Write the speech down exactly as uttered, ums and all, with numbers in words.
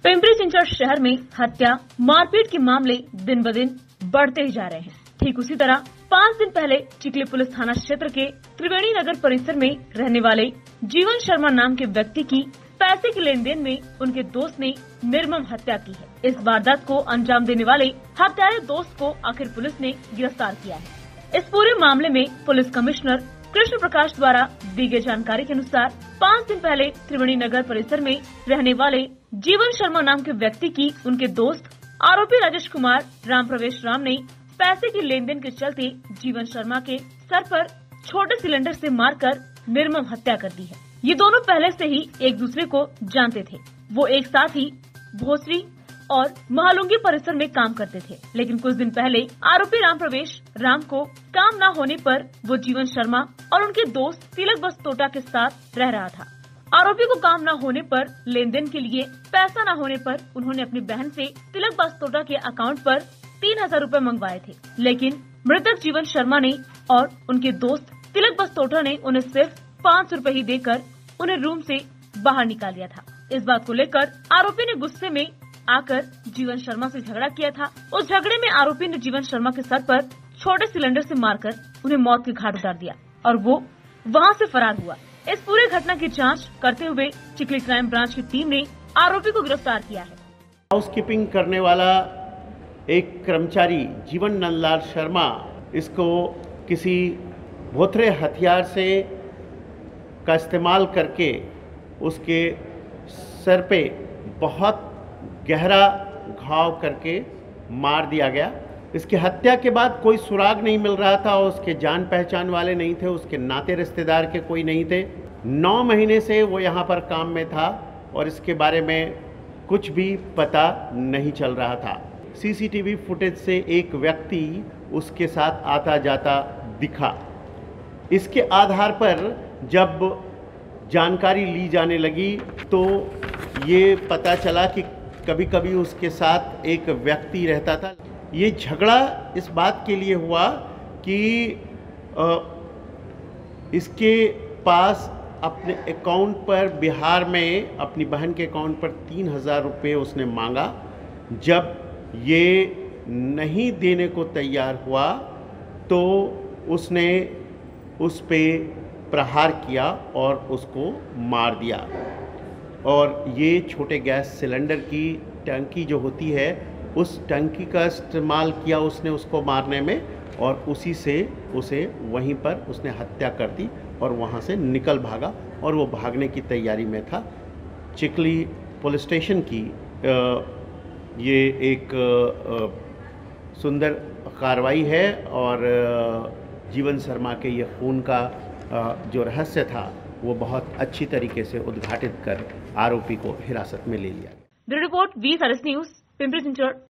पिंपरी चिंचवड शहर में हत्या मारपीट के मामले दिन ब दिन बढ़ते ही जा रहे हैं। ठीक उसी तरह पाँच दिन पहले चिखली पुलिस थाना क्षेत्र के त्रिवेणी नगर परिसर में रहने वाले जीवन शर्मा नाम के व्यक्ति की पैसे के लेन देन में उनके दोस्त ने निर्मम हत्या की है। इस वारदात को अंजाम देने वाले हत्यारे दोस्त को आखिर पुलिस ने गिरफ्तार किया है। इस पूरे मामले में पुलिस कमिश्नर कृष्ण प्रकाश द्वारा दी गई जानकारी के अनुसार पाँच दिन पहले त्रिवेणी नगर परिसर में रहने वाले जीवन शर्मा नाम के व्यक्ति की उनके दोस्त आरोपी राजेश कुमार राम प्रवेश राम ने पैसे की लेन देन के चलते जीवन शर्मा के सर पर छोटे सिलेंडर से मारकर निर्मम हत्या कर दी है। ये दोनों पहले से ही एक दूसरे को जानते थे। वो एक साथ ही भोसरी और महालुंगी परिसर में काम करते थे, लेकिन कुछ दिन पहले आरोपी राम प्रवेश राम को काम न होने पर वो जीवन शर्मा और उनके दोस्त तिलक बस्तोटा के साथ रह रहा था। आरोपी को काम न होने पर लेन देन के लिए पैसा न होने पर उन्होंने अपनी बहन से तिलक बस्तोटा के अकाउंट पर तीन हजार रूपए मंगवाए थे, लेकिन मृतक जीवन शर्मा ने और उनके दोस्त तिलक बस्तोटा ने उन्हें सिर्फ पाँच सौ रूपए ही देकर उन्हें रूम से बाहर निकाल दिया था। इस बात को लेकर आरोपी ने गुस्से में आकर जीवन शर्मा से झगड़ा किया था। उस झगड़े में आरोपी ने जीवन शर्मा के सर पर छोटे सिलेंडर से मारकर उन्हें मौत के घाट उतार दिया और वो वहां से फरार हुआ। इस पूरे घटना की जांच करते हुए चिखली क्राइम ब्रांच की टीम ने आरोपी को गिरफ्तार किया है। हाउसकीपिंग करने वाला एक कर्मचारी जीवन नंदलाल शर्मा, इसको किसी भोथरे हथियार से का इस्तेमाल करके उसके सर पे बहुत गहरा घाव करके मार दिया गया। इसकी हत्या के बाद कोई सुराग नहीं मिल रहा था और उसके जान पहचान वाले नहीं थे, उसके नाते रिश्तेदार के कोई नहीं थे। नौ महीने से वो यहाँ पर काम में था और इसके बारे में कुछ भी पता नहीं चल रहा था। सीसीटीवी फुटेज से एक व्यक्ति उसके साथ आता जाता दिखा। इसके आधार पर जब जानकारी ली जाने लगी तो ये पता चला कि कभी कभी उसके साथ एक व्यक्ति रहता था। ये झगड़ा इस बात के लिए हुआ कि आ, इसके पास अपने अकाउंट पर बिहार में अपनी बहन के अकाउंट पर तीन हजार रुपये उसने मांगा। जब ये नहीं देने को तैयार हुआ तो उसने उस पे प्रहार किया और उसको मार दिया। और ये छोटे गैस सिलेंडर की टंकी जो होती है, उस टंकी का इस्तेमाल किया उसने उसको मारने में और उसी से उसे वहीं पर उसने हत्या कर दी और वहाँ से निकल भागा और वो भागने की तैयारी में था। चिखली पुलिस स्टेशन की आ, ये एक आ, सुंदर कार्रवाई है और आ, जीवन शर्मा के ये खून का आ, जो रहस्य था वो बहुत अच्छी तरीके से उद्घाटित कर आरोपी को हिरासत में ले लिया। Bureau report V news Pimpri Chinchwad.